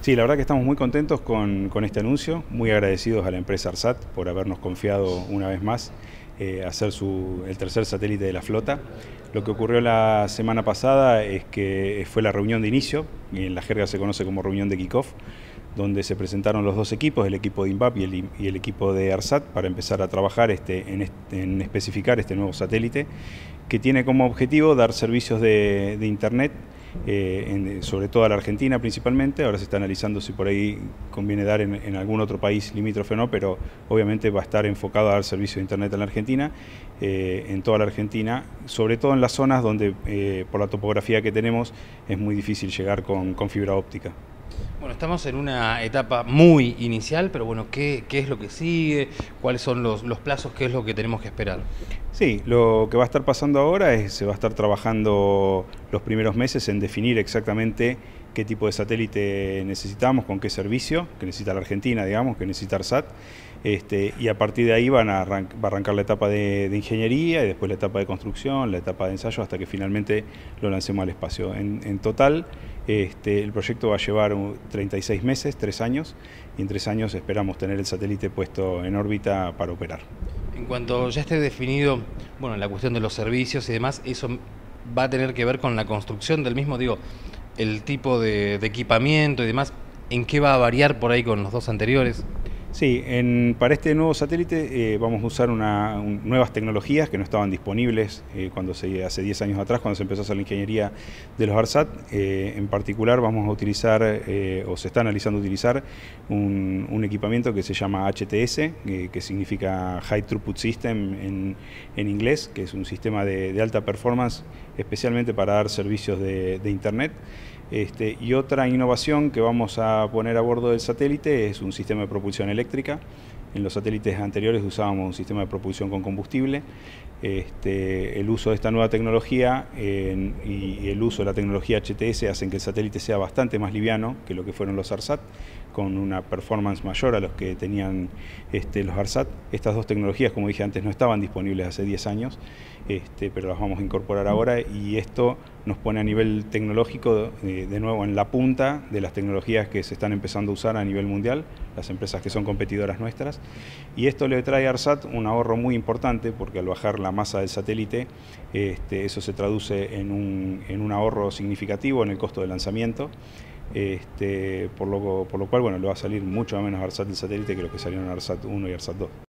Sí, la verdad que estamos muy contentos con este anuncio, muy agradecidos a la empresa ARSAT por habernos confiado una vez más hacer el tercer satélite de la flota. Lo que ocurrió la semana pasada es que fue la reunión de inicio, y en la jerga se conoce como reunión de kickoff, donde se presentaron los dos equipos, el equipo de INVAP y el equipo de ARSAT, para empezar a trabajar en especificar este nuevo satélite, que tiene como objetivo dar servicios de Internet, sobre toda la Argentina principalmente. Ahora se está analizando si por ahí conviene dar en algún otro país limítrofe o no, pero obviamente va a estar enfocado a dar servicio de Internet en la Argentina, en toda la Argentina, sobre todo en las zonas donde por la topografía que tenemos es muy difícil llegar con fibra óptica. Bueno, estamos en una etapa muy inicial, pero bueno, ¿qué es lo que sigue? ¿Cuáles son los plazos? ¿Qué es lo que tenemos que esperar? Sí, lo que va a estar pasando ahora es se va a estar trabajando los primeros meses en definir exactamente qué tipo de satélite necesitamos, con qué servicio, que necesita la Argentina, digamos, que necesita ARSAT, y a partir de ahí va a arrancar la etapa de ingeniería y después la etapa de construcción, la etapa de ensayo, hasta que finalmente lo lancemos al espacio. En total, el proyecto va a llevar 36 meses, 3 años, y en 3 años esperamos tener el satélite puesto en órbita para operar. En cuanto ya esté definido, bueno, la cuestión de los servicios y demás, eso va a tener que ver con la construcción del mismo, digo, el tipo de equipamiento y demás, ¿en qué va a variar por ahí con los dos anteriores? Sí, para este nuevo satélite vamos a usar nuevas tecnologías que no estaban disponibles hace 10 años atrás, cuando se empezó a hacer la ingeniería de los ARSAT. En particular vamos a utilizar, o se está analizando utilizar, un equipamiento que se llama HTS, que significa High Throughput System en inglés, que es un sistema de alta performance especialmente para dar servicios de Internet. Y otra innovación que vamos a poner a bordo del satélite es un sistema de propulsión eléctrica. En los satélites anteriores usábamos un sistema de propulsión con combustible. El uso de esta nueva tecnología y el uso de la tecnología HTS hacen que el satélite sea bastante más liviano que lo que fueron los ARSAT, con una performance mayor a los que tenían los ARSAT. Estas dos tecnologías, como dije antes, no estaban disponibles hace 10 años, pero las vamos a incorporar ahora, y esto nos pone a nivel tecnológico de nuevo en la punta de las tecnologías que se están empezando a usar a nivel mundial, las empresas que son competidoras nuestras, y esto le trae a ARSAT un ahorro muy importante, porque al bajar la masa del satélite, eso se traduce en un ahorro significativo en el costo de lanzamiento, por lo cual bueno, le va a salir mucho menos ARSAT del satélite que lo que salieron ARSAT 1 y ARSAT 2.